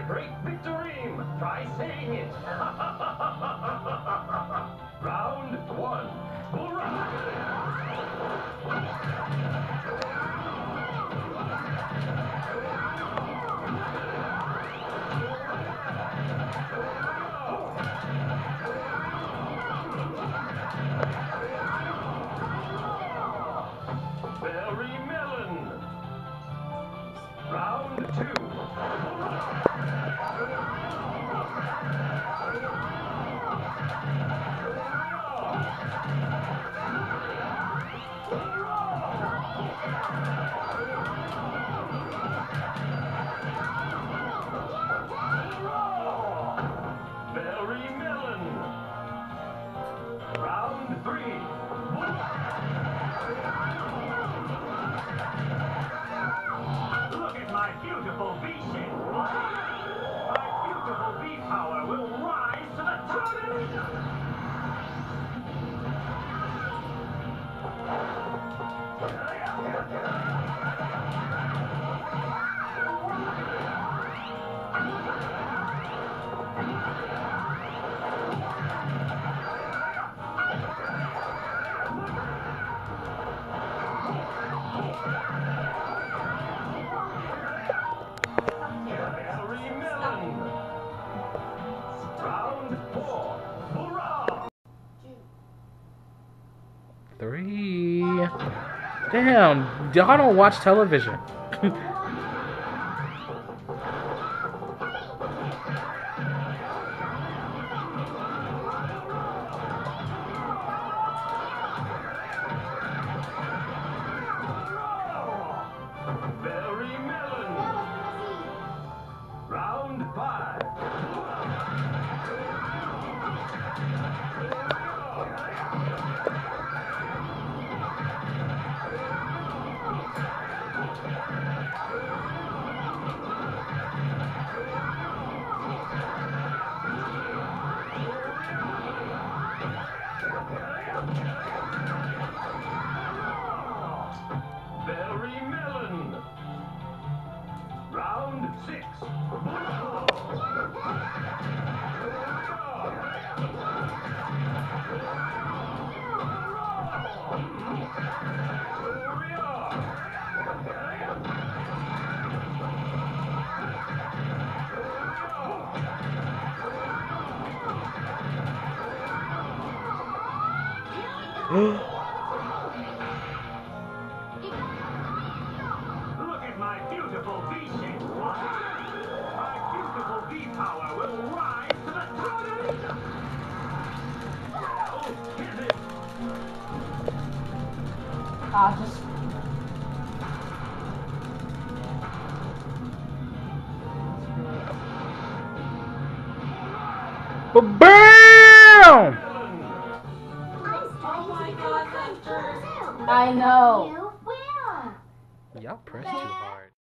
Great Victoream! Try saying it! Round one. Very Melon. Round two. Very Melon. Round three. Look at my beautiful bee shape. My beautiful bee power will rise to the top. Round four. Hoorah! 3. Damn, y'all don't watch television. Very Melon. Round five. Very Melon. Round six. Look at my beautiful bee shape. My beautiful bee power will rise to the top. Well, is it? Just... BAM! Oh my god, I know. Y'all press too hard.